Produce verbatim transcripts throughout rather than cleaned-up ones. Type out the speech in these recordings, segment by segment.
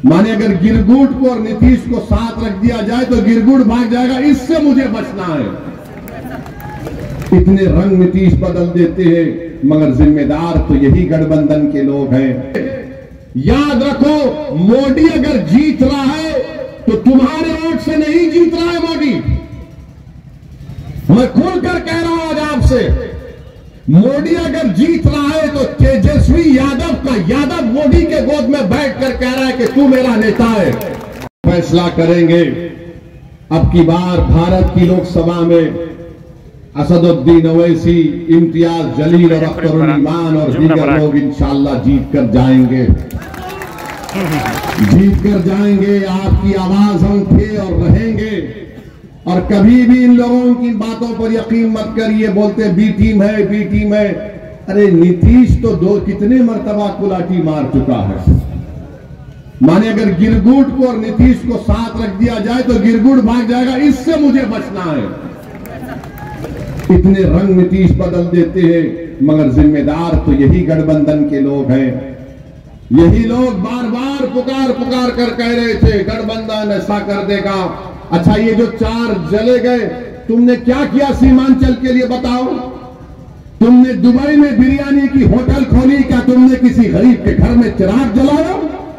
माने अगर गिरगुट को और नीतीश को साथ रख दिया जाए तो गिरगुट भाग जाएगा, इससे मुझे बचना है। इतने रंग नीतीश बदल देते हैं, मगर जिम्मेदार तो यही गठबंधन के लोग हैं। याद रखो, मोदी अगर जीत रहा है तो तुम्हारे वोट से नहीं जीत रहा है मोदी। मैं खुलकर कह रहा हूं आज आपसे, मोदी अगर जीत रहा है तो तेजस्वी यादव का यादव मोदी के गोद में बैठकर कह रहा है कि तू मेरा नेता है। फैसला करेंगे। अब की बार भारत की लोकसभा में असदुद्दीन ओवैसी, इम्तियाज जलील और अख्तरुल ईमान और दीगर लोग इंशाअल्लाह जीत कर जाएंगे, जीत कर जाएंगे। आपकी आवाज हम थे और रहेंगे। और कभी भी इन लोगों की बातों पर यकीन मत करिए, बोलते बी टीम है, बी टीम है। अरे नीतीश तो दो कितने मर्तबा कुलाटी मार चुका है। माने अगर गिरगुट को और नीतीश को साथ रख दिया जाए तो गिरगुट भाग जाएगा, इससे मुझे बचना है। इतने रंग नीतीश बदल देते हैं, मगर जिम्मेदार तो यही गठबंधन के लोग हैं। यही लोग बार बार पुकार पुकार कर कह रहे थे गठबंधन ऐसा कर देगा। अच्छा, ये जो चार जले गए, तुमने क्या किया सीमांचल के लिए बताओ? तुमने दुबई में बिरयानी की होटल खोली, क्या तुमने किसी गरीब के घर में चिराग जलाया?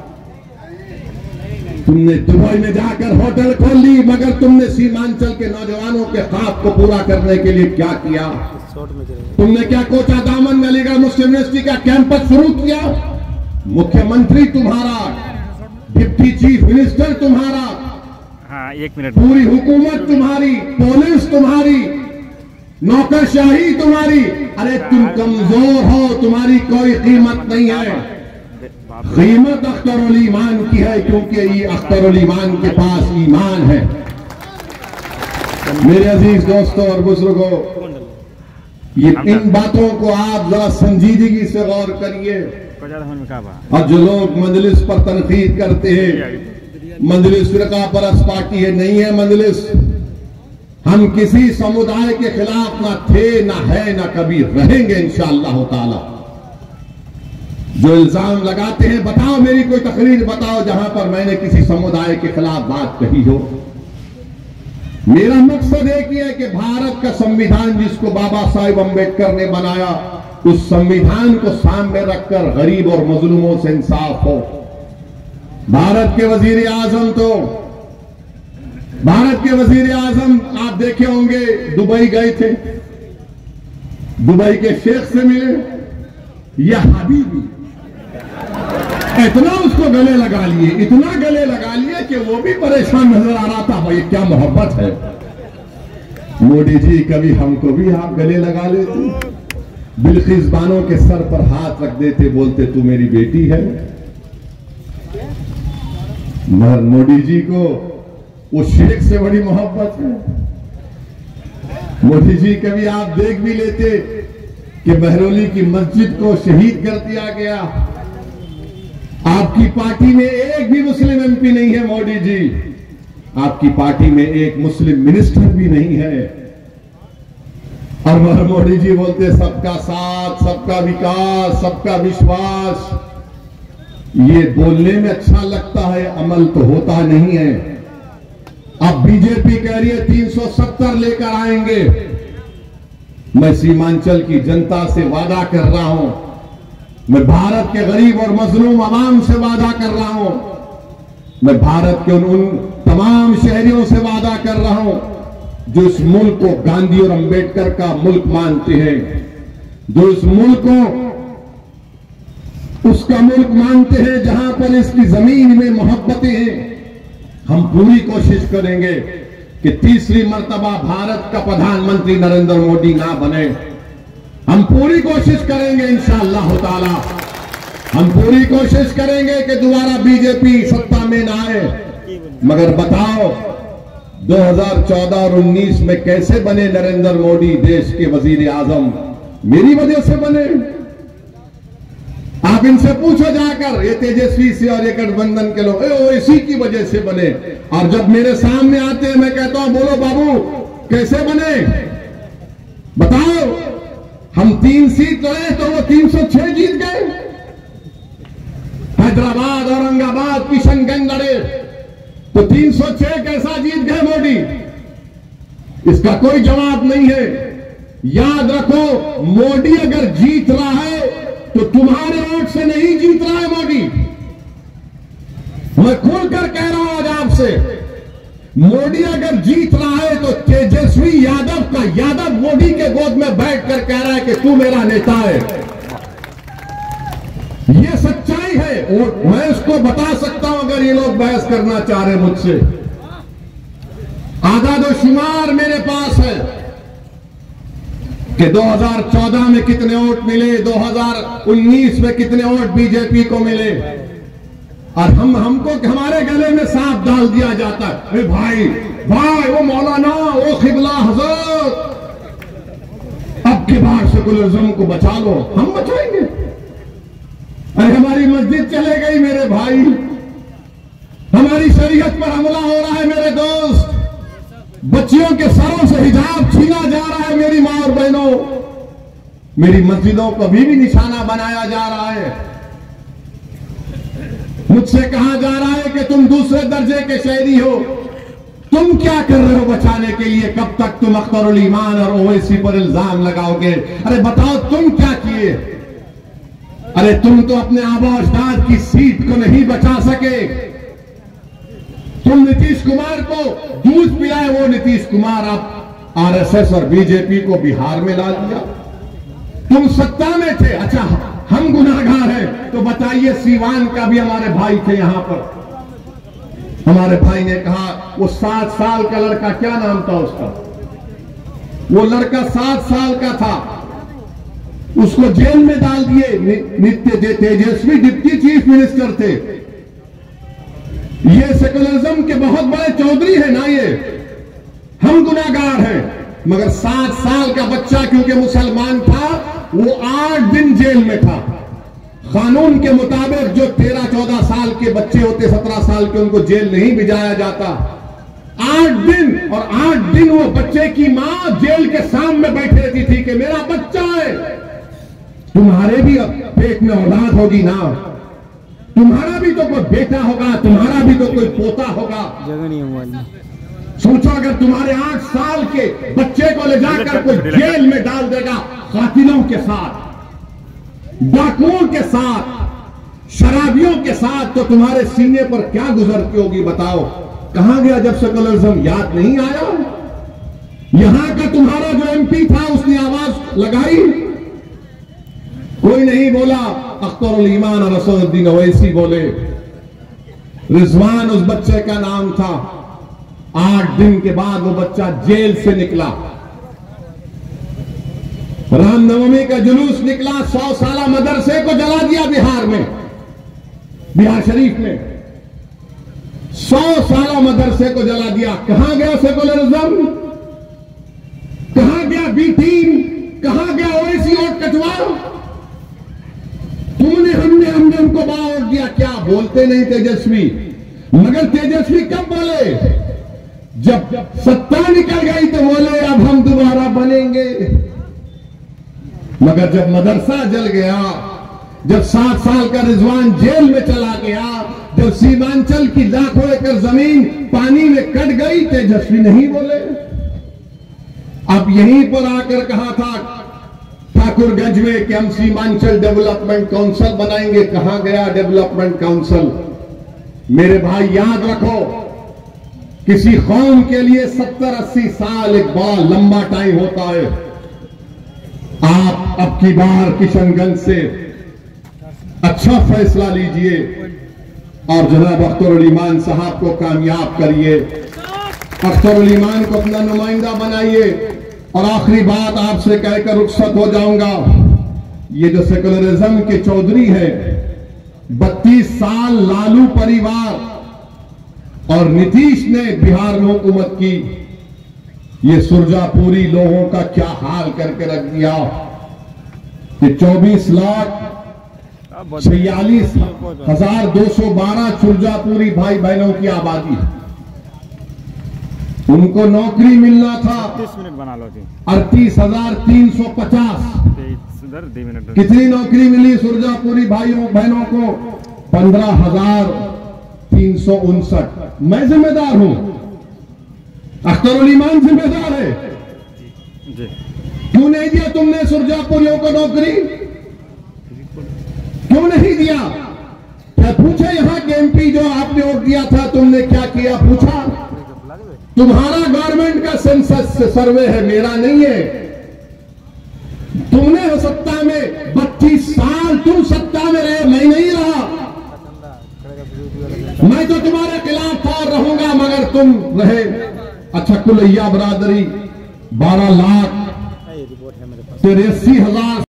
तुमने दुबई में जाकर होटल खोल ली, मगर तुमने सीमांचल के नौजवानों के ख्वाब को पूरा करने के लिए क्या किया? तुमने क्या कोचा दामन में अलीगढ़ मुस्लिम यूनिवर्सिटी का कैंपस शुरू किया? मुख्यमंत्री तुम्हारा, डिप्टी चीफ मिनिस्टर तुम्हारा, हाँ, एक मिनट, पूरी हुकूमत तुम्हारी, पुलिस तुम्हारी, नौकरशाही तुम्हारी। अरे तुम कमजोर हो, तुम्हारी कोई कीमत नहीं है। कीमत अख्तरुल ईमान की है, क्योंकि ये अख्तरुल ईमान के पास ईमान है। मेरे अजीज दोस्तों और बुजुर्गों, ये इन बातों को आप जरा संजीदगी से गौर करिए। और जो लोग मजलिस पर तनकीद करते हैं, मजलिस फिरका परस्त पार्टी है, नहीं है मजलिस। हम किसी समुदाय के खिलाफ ना थे, ना है, ना कभी रहेंगे इंशाअल्लाह ताला। जो इल्जाम लगाते हैं, बताओ मेरी कोई तकरीर बताओ जहां पर मैंने किसी समुदाय के खिलाफ बात कही हो। मेरा मकसद एक ही है कि भारत का संविधान जिसको बाबा साहेब अम्बेडकर ने बनाया, उस संविधान को सामने रखकर गरीब और मजलूमों से इंसाफ हो। भारत के वजीर आजम तो भारत के वजीर आजम आप देखे होंगे, दुबई गए थे, दुबई के शेख से मिले। यह हबीबी इतना उसको गले लगा लिए, इतना गले लगा लिए कि वो भी परेशान नजर आ रहा था। भाई क्या मोहब्बत है। मोदी जी, कभी हमको भी आप गले लगा लेते, बिल्किस बानो के सर पर हाथ रख देते, बोलते तू मेरी बेटी है। मगर मोदी जी को वो शेख से बड़ी मोहब्बत है। मोदी जी कभी आप देख भी लेते कि बहरौली की मस्जिद को शहीद कर दिया गया। आपकी पार्टी में एक भी मुस्लिम एमपी नहीं है मोदी जी, आपकी पार्टी में एक मुस्लिम मिनिस्टर भी नहीं है। और मगर मोदी जी बोलते सबका साथ, सबका विकास, सबका विश्वास। ये बोलने में अच्छा लगता है, अमल तो होता नहीं है। अब बीजेपी कह रही है तीन सौ सत्तर लेकर आएंगे। मैं सीमांचल की जनता से वादा कर रहा हूं, मैं भारत के गरीब और मजलूम आवाम से वादा कर रहा हूं, मैं भारत के उन, उन तमाम शहरियों से वादा कर रहा हूं जो इस मुल्क को गांधी और अंबेडकर का मुल्क मानते हैं, जो इस मुल्क को उसका मुल्क मानते हैं जहां पर इसकी जमीन में मोहब्बतें हैं। हम पूरी कोशिश करेंगे कि तीसरी मर्तबा भारत का प्रधानमंत्री नरेंद्र मोदी ना बने। हम पूरी कोशिश करेंगे इंशाअल्लाह ताला, हम पूरी कोशिश करेंगे कि दोबारा बीजेपी सत्ता में ना आए। मगर बताओ दो हज़ार चौदह और उन्नीस में कैसे बने नरेंद्र मोदी देश के वजीर आजम? मेरी वजह से बने। आप इनसे पूछो जाकर, ये तेजस्वी से और ये गठबंधन के लोग इसी की वजह से बने। और जब मेरे सामने आते हैं मैं कहता हूं बोलो बाबू कैसे बने, बताओ। हम तीन सीट लड़े तो वो तीन सौ छह जीत गए। हैदराबाद, औरंगाबाद, किशनगंज तो तीन सौ छह कैसा जीत गए मोदी? इसका कोई जवाब नहीं है। याद रखो, मोदी अगर जीत रहा है तो तुम्हारे वोट से नहीं जीत रहा है मोदी। मैं खुलकर कह रहा हूं आज आपसे, मोदी अगर जीत रहा है तो तेजस्वी यादव का यादव मोदी के गोद में बैठकर कह रहा है कि तू मेरा नेता है। यह सच्चाई है और मैं उसको बता सकता हूं अगर ये लोग बहस करना चाह रहे मुझसे। आदादो शुमार मेरे पास है कि दो हज़ार चौदह में कितने वोट मिले, दो हज़ार उन्नीस में कितने वोट बीजेपी को मिले। और हम हमको हमारे गले में सांप डाल दिया जाता है, अरे भाई भाई वो मौलाना, वो खिबला हजरत, अब के बाद सेकुलरिज्म को बचा लो। हम बचाएंगे? अरे हमारी मस्जिद चले गई मेरे भाई, हमारी शरीयत पर हमला हो रहा है मेरे दोस्त, बच्चियों के सरों से हिजाब छीना जा रहा है मेरी मां और बहनों, मेरी मस्जिदों को अभी भी निशाना बनाया जा रहा है। मुझसे कहा जा रहा है कि तुम दूसरे दर्जे के शहरी हो, तुम क्या कर रहे हो बचाने के लिए? कब तक तुम अख्तरुल ईमान और ओवैसी पर इल्जाम लगाओगे? अरे बताओ तुम क्या किए? अरे तुम तो अपने आबा अजदाद की सीट को नहीं बचा सके। तुम नीतीश कुमार को दूध पिलाए, वो नीतीश कुमार अब आरएसएस और बीजेपी को बिहार में ला दिया। तुम सत्ता में थे, अच्छा हम गुनाहगार हैं तो बताइए, सीवान का भी हमारे भाई थे यहां पर। हमारे भाई ने कहा वो सात साल का लड़का, क्या नाम था उसका, वो लड़का सात साल का था, उसको जेल में डाल दिए। नित्य तेजस्वी डिप्टी चीफ मिनिस्टर थे। ये सेकुलरिज्म के बहुत बड़े चौधरी है ना ये। हम गुनाहगार हैं, मगर सात साल का बच्चा क्योंकि मुसलमान था वो आठ दिन जेल में था। कानून के मुताबिक जो तेरह चौदह साल के बच्चे होते, सत्रह साल के, उनको जेल नहीं भेजा जाता। आठ दिन, और आठ दिन वो बच्चे की मां जेल के सामने बैठी रहती थी कि मेरा बच्चा है। तुम्हारे भी पेट में औलाद होगी ना, तुम्हारा भी तो कोई बेटा होगा, तुम्हारा भी तो कोई पोता होगा। सोचो अगर तुम्हारे आठ साल के बच्चे को ले जाकर कोई जेल में डाल देगा, कातिलों के साथ, डाकुओं के साथ, शराबियों के साथ, तो तुम्हारे सीने पर क्या गुजरती होगी बताओ? कहां गया जब सेकुलरिज्म? याद नहीं आया? यहां का तुम्हारा जो एमपी था उसने आवाज लगाई, कोई नहीं बोला। अख्तरुल ईमान और असदुद्दीन ओवैसी बोले। रिजवान उस बच्चे का नाम था। आठ दिन के बाद वो बच्चा जेल से निकला। रामनवमी का जुलूस निकला, सौ साला मदरसे को जला दिया बिहार में, बिहार शरीफ में सौ साला मदरसे को जला दिया। कहां गया सेकुलरिज्म? कहां गया बी टीम? कहां गया ओवैसी और कचवा? तुमने हमने हमने उनको बावट दिया। क्या बोलते नहीं तेजस्वी? मगर तेजस्वी कब बोले? जब सत्ता निकल गई तो बोले अब हम दोबारा बनेंगे। मगर जब मदरसा जल गया, जब सात साल का रिजवान जेल में चला गया, जब सीमांचल की लाखों एकड़ जमीन पानी में कट गई, तेजस्वी नहीं बोले। अब यहीं पर आकर कहा था ठाकुरगंज में कि हम सीमांचल डेवलपमेंट काउंसिल बनाएंगे। कहां गया डेवलपमेंट काउंसिल? मेरे भाई याद रखो, किसी कौम के लिए सत्तर अस्सी साल एक बड़ा लंबा टाइम होता है। आप अब की बार किशनगंज से अच्छा फैसला लीजिए और जनाब अख्तरुल ईमान साहब को कामयाब करिए, अख्तरुल ईमान को अपना नुमाइंदा बनाइए। और आखिरी बात आपसे कहकर रुखसत हो जाऊंगा, ये जो सेकुलरिज्म के चौधरी है, बत्तीस साल लालू परिवार और नीतीश ने बिहार में हुकूमत की, ये सुरजापुरी लोगों का क्या हाल करके रख दिया कि चौबीस लाख छियालीस हजार दो सौ बारह सुरजापुरी भाई बहनों की आबादी, उनको नौकरी मिलना था तीस मिनट बना लो जी। अड़तीस हजार तीन सौ पचास। कितनी नौकरी मिली सुरजापुरी भाइयों बहनों को? पंद्रह हजार तीन सौ उनसठ मैं जिम्मेदार हूं, अख्तरुल ईमान जिम्मेदार है। जी क्यों नहीं दिया तुमने सुरजापुरियों को नौकरी, क्यों नहीं दिया? क्या पूछा यहां के एमपी जो आपने वोट दिया था तुमने क्या किया? पूछा? तुम्हारा गवर्नमेंट का सेंसस सर्वे है, मेरा नहीं है। तुमने हो सत्ता में बत्तीस साल, तुम सत्ता में रहे, मैं नहीं रहा। मैं तो तुम्हारे खिलाफ था, रहूंगा, मगर तुम रहे। अच्छा, कुलैया बरादरी बारह लाख तिरासी हजार